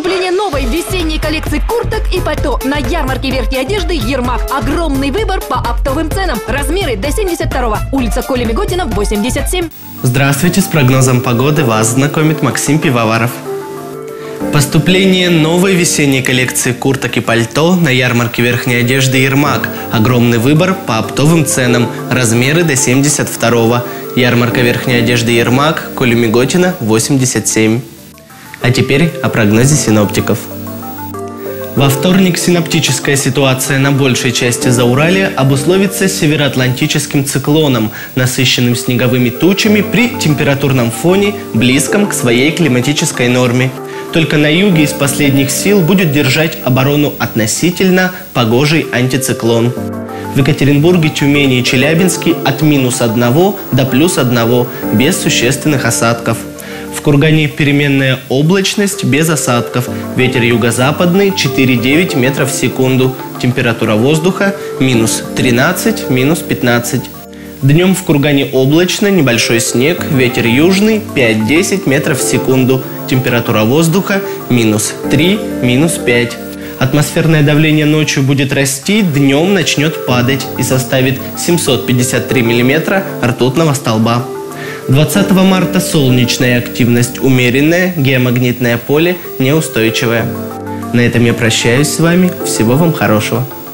Поступление новой весенней коллекции курток и пальто на ярмарке верхней одежды «Ермак». Огромный выбор по оптовым ценам. Размеры до 72-го. Улица Коли Миготина, 87. Здравствуйте, с прогнозом погоды вас знакомит Максим Пивоваров. Поступление новой весенней коллекции курток и пальто на ярмарке верхней одежды «Ермак». Огромный выбор по оптовым ценам. Размеры до 72-го. Ярмарка верхней одежды «Ермак», Коли Миготина, 87. А теперь о прогнозе синоптиков. Во вторник синоптическая ситуация на большей части Зауралья обусловится североатлантическим циклоном, насыщенным снеговыми тучами при температурном фоне, близком к своей климатической норме. Только на юге из последних сил будет держать оборону относительно погожий антициклон. В Екатеринбурге, Тюмени и Челябинске от -1 до +1, без существенных осадков. В Кургане переменная облачность без осадков. Ветер юго-западный 4,9 метров в секунду. Температура воздуха -13, -15. Днем в Кургане облачно, небольшой снег. Ветер южный 5-10 метров в секунду. Температура воздуха -3, -5. Атмосферное давление ночью будет расти, днем начнет падать и составит 753 миллиметра ртутного столба. 20 марта солнечная активность умеренная, геомагнитное поле неустойчивое. На этом я прощаюсь с вами. Всего вам хорошего.